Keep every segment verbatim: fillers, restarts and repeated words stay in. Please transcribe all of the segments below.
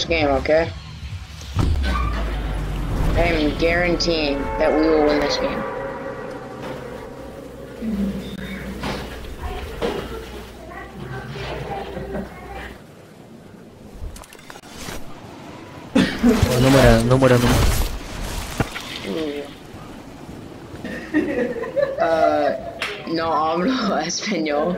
first game, okay? I am guaranteeing that we will win this game. Oh, no muera, no muera, no muera. Uh, no hablo español.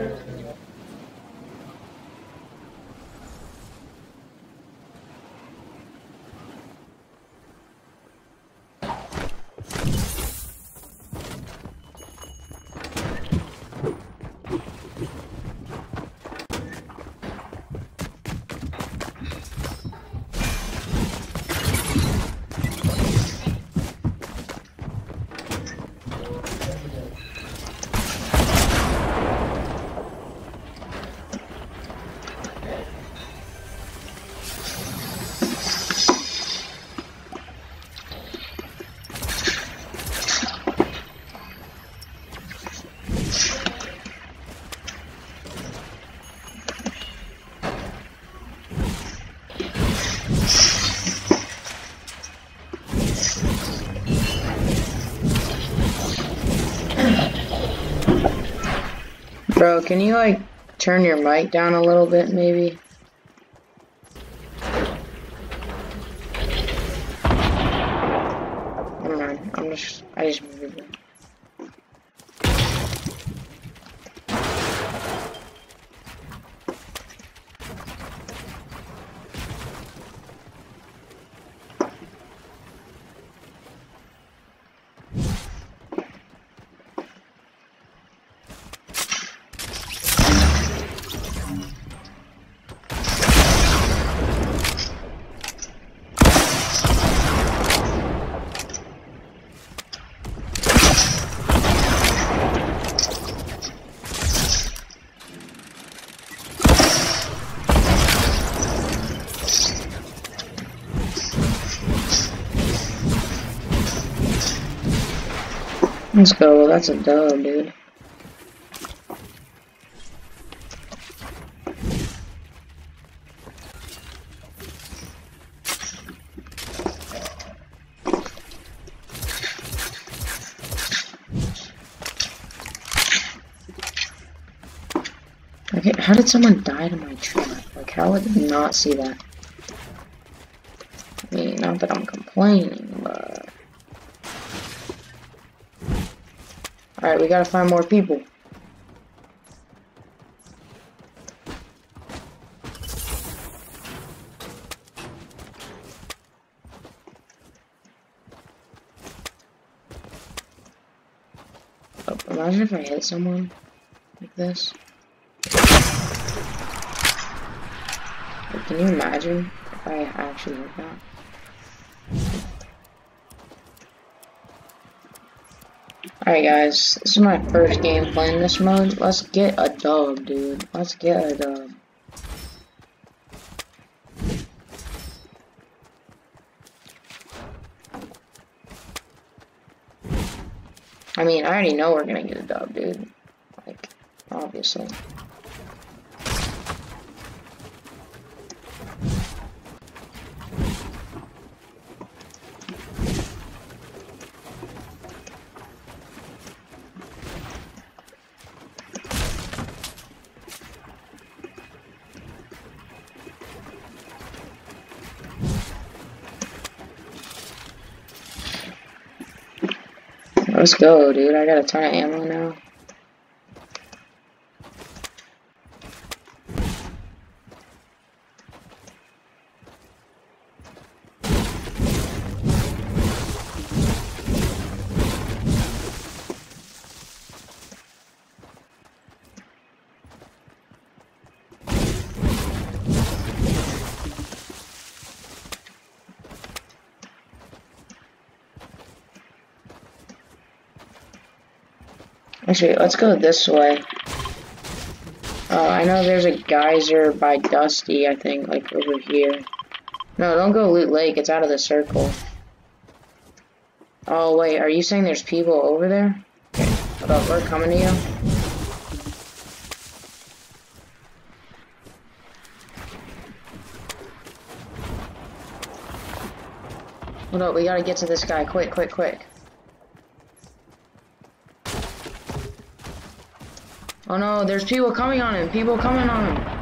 Bro, can you like turn your mic down a little bit, maybe? Never mind. I'm just. I just moved it. Let's go. That's a dub, dude. Okay, how did someone die to my trap? Like, how would they not see that? I mean, not that I'm complaining, but... Alright, we gotta find more people. Oh, imagine if I hit someone like this. Like, can you imagine if I actually hit that? Alright guys, this is my first game playing this mode. Let's get a dub, dude. Let's get a dub. I mean, I already know we're gonna get a dub, dude. Like, obviously. Let's go, dude. I got a ton of ammo now. Actually, let's go this way. Uh, I know there's a geyser by Dusty, I think, like over here. No, don't go Loot Lake, it's out of the circle. Oh, wait, are you saying there's people over there? Okay, hold up, we're coming to you. Hold up, we gotta get to this guy. Quick, quick, quick. Oh no, there's people coming on him. People coming on him.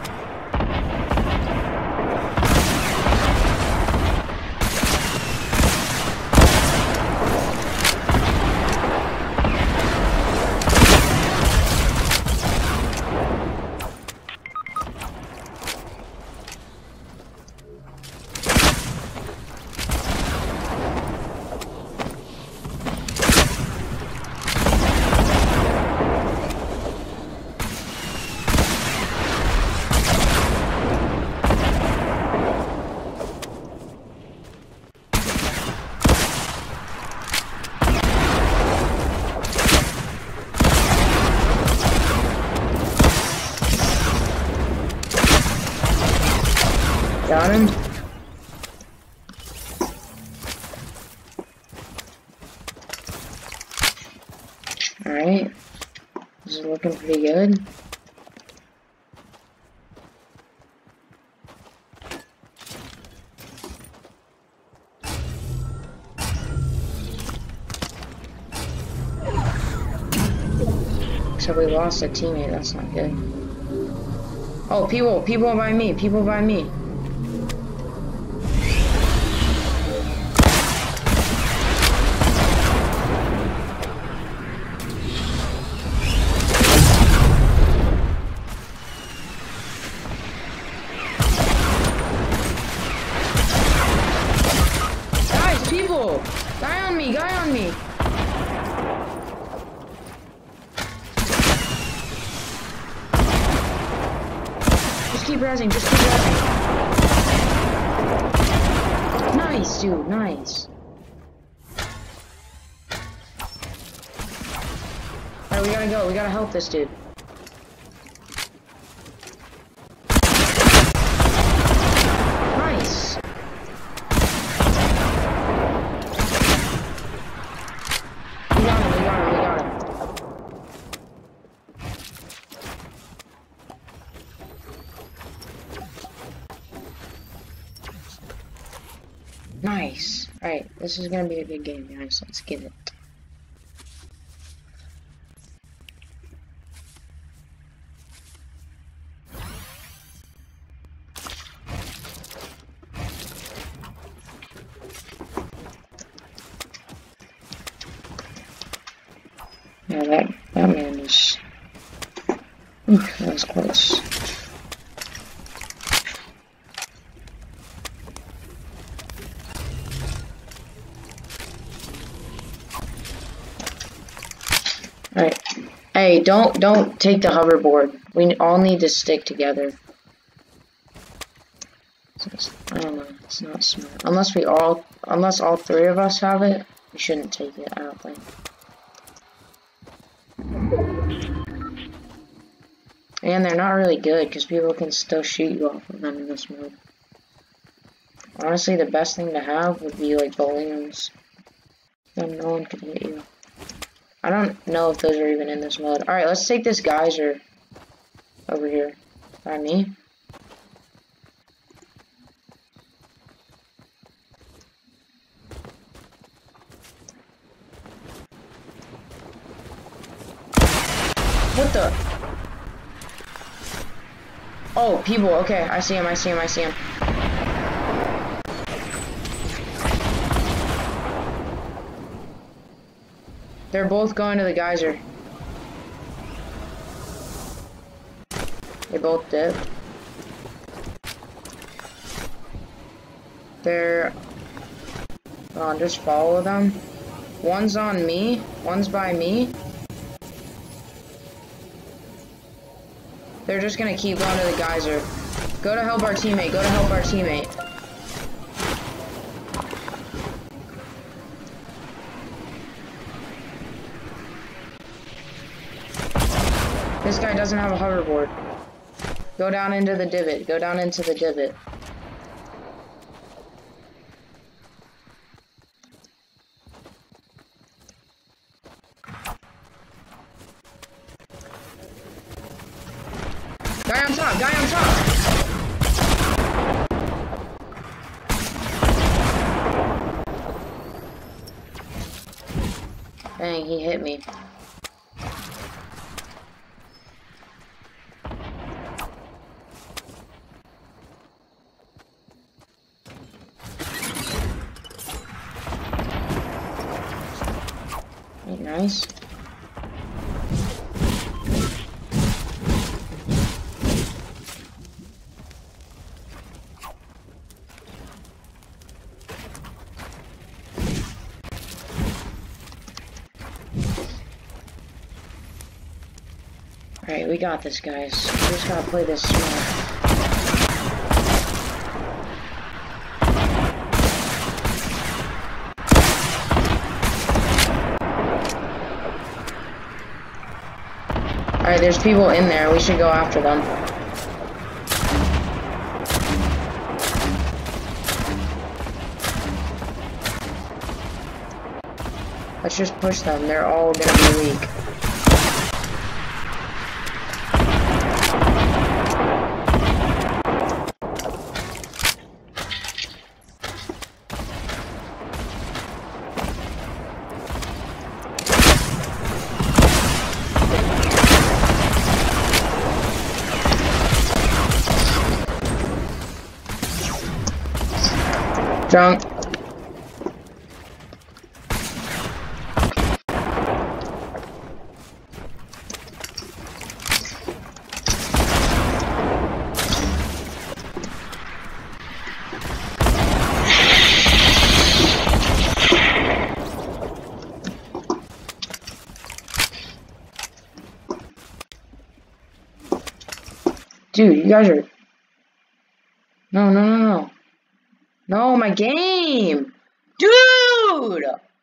Got him. Alright. This is looking pretty good. Except we lost a teammate, that's not good. Oh, people, people by me, people by me. People! Guy on me, guy on me! Just keep rising, just keep rising. Nice, dude, nice. Alright, we gotta go, we gotta help this dude. Nice! Nice. Alright, this is gonna be a good game, guys. Let's get it. Yeah, that, that man is... Oof, that was close. Alright. Hey, don't don't take the hoverboard. We all need to stick together. I don't know. It's not smart. Unless we all, unless all three of us have it, we shouldn't take it. I don't think. And they're not really good because people can still shoot you off of them in this mode. Honestly, the best thing to have would be like balloons. Then no one can hit you. I don't know if those are even in this mode. Alright, let's take this geyser over here. By me. What the? Oh, people. Okay, I see him, I see him, I see him. They're both going to the geyser. They both did. They're... Hold on, just follow them. One's on me. One's by me. They're just gonna keep going to the geyser. Go to help our teammate. Go to help our teammate. This guy doesn't have a hoverboard. Go down into the divot. Go down into the divot. Guy on top! Guy on top! Dang, he hit me. Ain't nice. Alright, we got this, guys. We just gotta play this smart. Alright, there's people in there. We should go after them. Let's just push them. They're all gonna be weak. Drunk. Dude, you guys are... No, no, no, no. No, my game! Dude!